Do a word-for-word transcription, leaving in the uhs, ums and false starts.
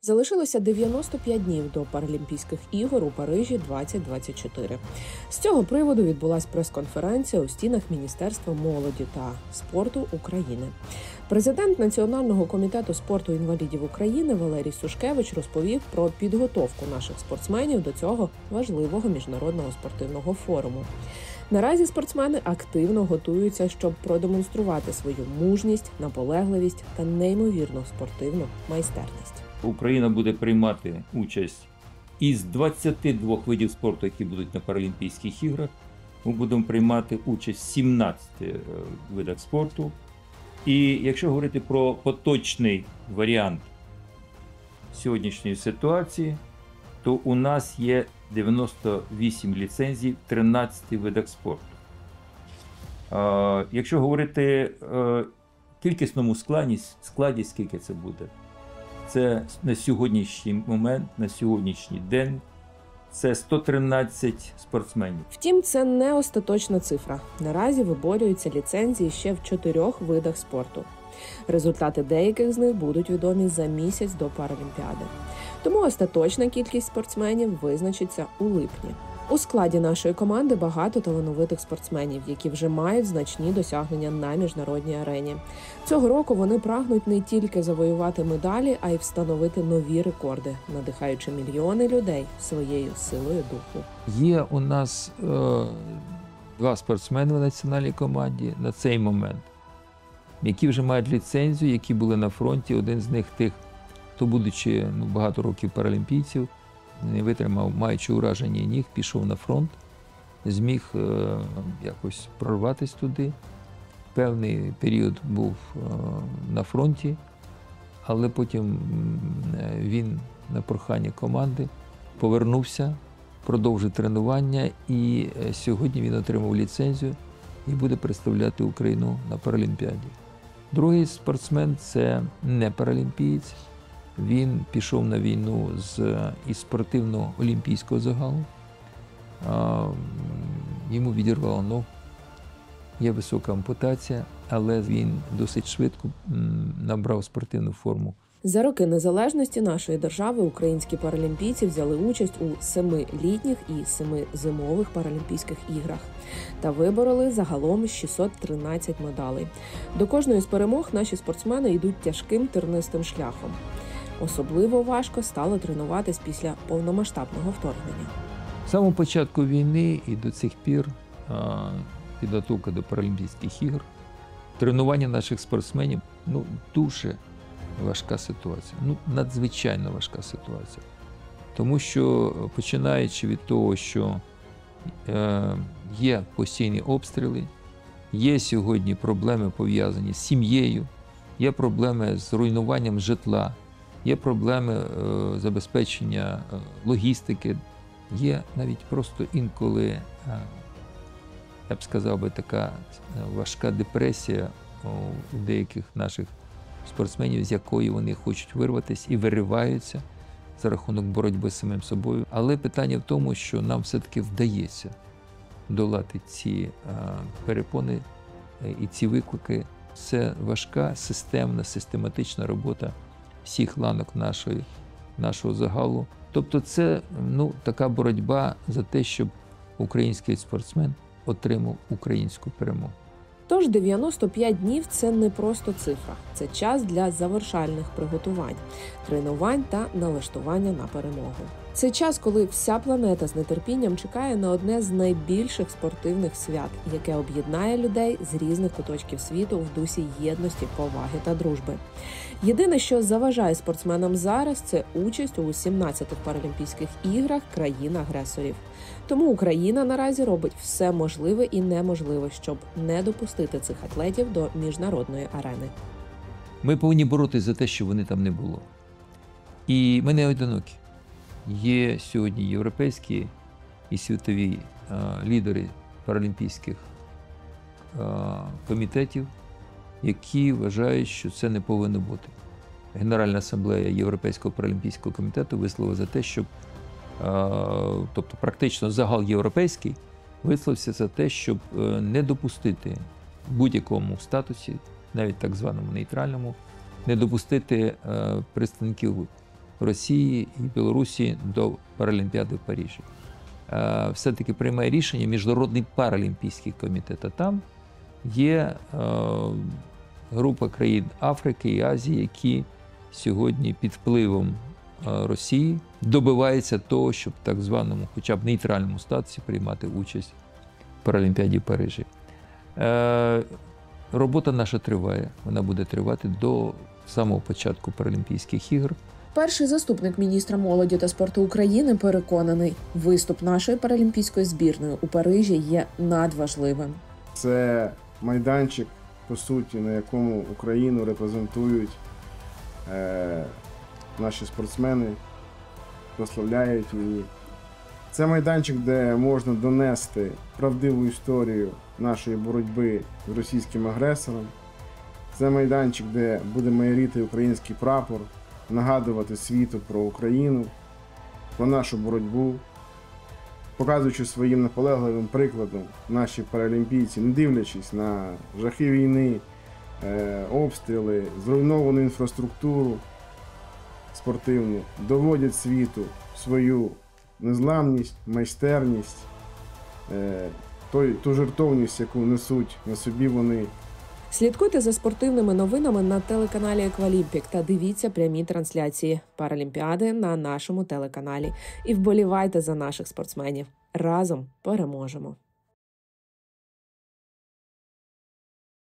Залишилося дев'яносто п'ять днів до Паралімпійських ігор у Парижі двадцять двадцять чотири. З цього приводу відбулася прес-конференція у стінах Міністерства молоді та спорту України. Президент Національного комітету спорту інвалідів України Валерій Сушкевич розповів про підготовку наших спортсменів до цього важливого міжнародного спортивного форуму. Наразі спортсмени активно готуються, щоб продемонструвати свою мужність, наполегливість та неймовірну спортивну майстерність. Україна буде приймати участь із двадцяти двох видів спорту, які будуть на Паралімпійських іграх. Ми будемо приймати участь в сімнадцяти видах спорту. І якщо говорити про поточний варіант сьогоднішньої ситуації, то у нас є дев'яносто вісім ліцензій в тринадцяти видах спорту. Якщо говорити в кількісному складі, складі, скільки це буде? Це на сьогоднішній момент, на сьогоднішній день, це сто тринадцять спортсменів. Втім, це не остаточна цифра. Наразі виборюються ліцензії ще в чотирьох видах спорту. Результати деяких з них будуть відомі за місяць до Паралімпіади. Тому остаточна кількість спортсменів визначиться у липні. У складі нашої команди багато талановитих спортсменів, які вже мають значні досягнення на міжнародній арені. Цього року вони прагнуть не тільки завоювати медалі, а й встановити нові рекорди, надихаючи мільйони людей своєю силою духу. Є у нас е, два спортсмени в національній команді на цей момент, які вже мають ліцензію, які були на фронті. Один з них тих, хто, будучи ну, багато років паралімпійців, не витримав, маючи ураження ніг, пішов на фронт, зміг е, якось прорватися туди. Певний період був е, на фронті, але потім е, він на прохання команди повернувся, продовжив тренування і е, сьогодні він отримав ліцензію і буде представляти Україну на Паралімпіаді. Другий спортсмен – це не паралімпієць. Він пішов на війну з, із спортивного олімпійського загалу. А, йому відірвало ногу, є висока ампутація, але він досить швидко набрав спортивну форму. За роки незалежності нашої держави українські паралімпійці взяли участь у семи літніх і семи зимових паралімпійських іграх та вибороли загалом шістсот тринадцять медалей. До кожної з перемог наші спортсмени йдуть тяжким тернистим шляхом. Особливо важко стало тренуватись після повномасштабного вторгнення. З самого початку війни і до цих пір а, підготовка до Паралімпійських ігор, тренування наших спортсменів ну, дуже важка ситуація, ну, надзвичайно важка ситуація. Тому що, починаючи від того, що е, є постійні обстріли, є сьогодні проблеми пов'язані з сім'єю, є проблеми з руйнуванням житла, є проблеми е, забезпечення е, логістики, є навіть просто інколи, е, я б сказав би, така важка депресія у деяких наших спортсменів, з якої вони хочуть вирватися і вириваються за рахунок боротьби з самим собою. Але питання в тому, що нам все-таки вдається долати ці е, перепони е, і ці виклики. Це важка, системна, систематична робота всіх ланок нашої, нашого загалу. Тобто це ну, така боротьба за те, щоб український спортсмен отримав українську перемогу. Тож дев'яносто п'ять днів – це не просто цифра. Це час для завершальних приготувань, тренувань та налаштування на перемогу. Це час, коли вся планета з нетерпінням чекає на одне з найбільших спортивних свят, яке об'єднає людей з різних куточків світу в дусі єдності, поваги та дружби. Єдине, що заважає спортсменам зараз – це участь у сімнадцятих Паралімпійських іграх країн-агресорів. Тому Україна наразі робить все можливе і неможливе, щоб не допустити цих атлетів до міжнародної арени. Ми повинні боротися за те, щоб вони там не було. І ми не одинокі. Є сьогодні європейські і світові а, лідери паралімпійських а, комітетів, які вважають, що це не повинно бути. Генеральна асамблея Європейського паралімпійського комітету висловила за те, щоб, а, тобто практично загал європейський, висловився за те, щоб не допустити в будь-якому статусі, навіть так званому нейтральному, не допустити представників Росії і Білорусі до Паралімпіади в Парижі. Все-таки приймає рішення Міжнародний паралімпійський комітет. А там є група країн Африки і Азії, які сьогодні під впливом Росії добиваються того, щоб в так званому, хоча б нейтральному статусі приймати участь в Паралімпіаді в Парижі. Робота наша триває. Вона буде тривати до самого початку Паралімпійських ігор. Перший заступник міністра молоді та спорту України переконаний, виступ нашої паралімпійської збірної у Парижі є надважливим. Це майданчик, по суті, на якому Україну репрезентують е, наші спортсмени, прославляють її. Це майданчик, де можна донести правдиву історію нашої боротьби з російським агресором. Це майданчик, де буде майоріти український прапор, нагадувати світу про Україну, про нашу боротьбу, показуючи своїм наполегливим прикладом наші паралімпійці, не дивлячись на жахи війни, обстріли, зруйновану інфраструктуру спортивну, доводять світу свою незламність, майстерність, ту жертовність, яку несуть на собі вони. Слідкуйте за спортивними новинами на телеканалі Еквалімпік та дивіться прямі трансляції Паралімпіади на нашому телеканалі. І вболівайте за наших спортсменів. Разом переможемо!